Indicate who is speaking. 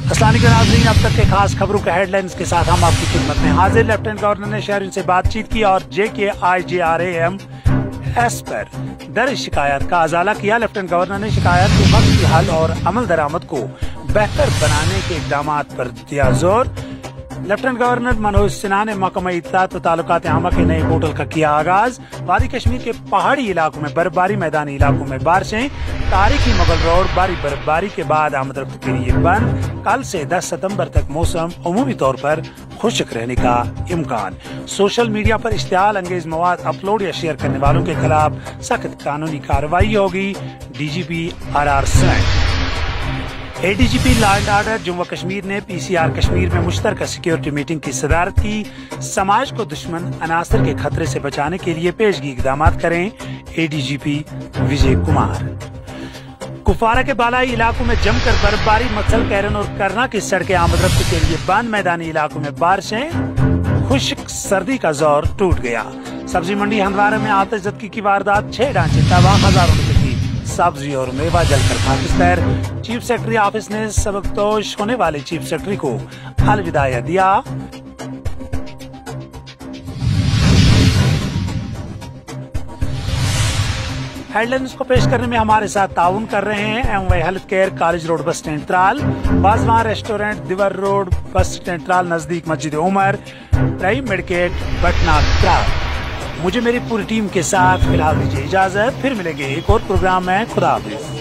Speaker 1: अस्सलाम वालेकुम नाज़रीन, अब तक के खास खबरों के हेडलाइंस के साथ हम आपकी खिदमत में हाजिर। लेफ्टिनेंट गवर्नर ने शहरियों से बातचीत की और JKIJRAMS पर दर्ज शिकायत का अजाला किया। लेफ्टिनेंट गवर्नर ने शिकायत के वक्त की हल और अमल दरामद को बेहतर बनाने के इक़दामात पर दिया जोर। लेफ्टिनेंट गवर्नर मनोज सिन्हा ने महकमा इत्तलात व ताल्लुकात आमा के नए पोर्टल का किया आगाज। वादी कश्मीर के पहाड़ी इलाकों में बर्फबारी, मैदानी इलाकों में बारिशें। तारीखी मुगल रोड भारी बर्फबारी के बाद आमदरफ्त के लिए बंद। कल से 10 सितंबर तक मौसम उमूमी तौर पर खुश्क रहने का इम्कान। सोशल मीडिया पर इश्तियाल अंगेज मवाद अपलोड या शेयर करने वालों के खिलाफ सख्त कानूनी कार्रवाई होगी। DGP RR Singh. ADGP law and order Jammu Kashmir ने PCR कश्मीर में मुश्तरका सिक्योरिटी मीटिंग की सदारत की। समाज को दुश्मन अनासर के खतरे से बचाने के लिए पेशगी इक़दामात करें, ADGP विजय कुमार। कुपवारा के बालाई इलाकों में जमकर बर्फबारी, मक्सल, कैरन और करना की सड़कें आमदरफ्त के लिए बंद। मैदानी इलाकों में बारिशें, खुश्क सर्दी का जोर टूट गया। सब्जी मंडी हंदवारा में आतिशज़दगी की वारदात, 6 ढांचे तबाह, हजारों रुपए की सब्जी और मेवा जलकर खाकिस्तान। चीफ सेक्रेटरी ऑफिस ने सबकदोश होने वाले चीफ सेक्रेटरी को अलविदाया दिया। हेडलाइंस को पेश करने में हमारे साथ ताउन कर रहे हैं MY health care, college road bus stand Tral, Bajwan restaurant, Diwar road bus stand Tral नजदीक मस्जिद उमर, प्राइम मेडिकेट पटना त्राल। मुझे मेरी पूरी टीम के साथ फिलहाल दीजिए इजाजत, फिर मिलेंगे एक और प्रोग्राम में। खुदा हाफिज।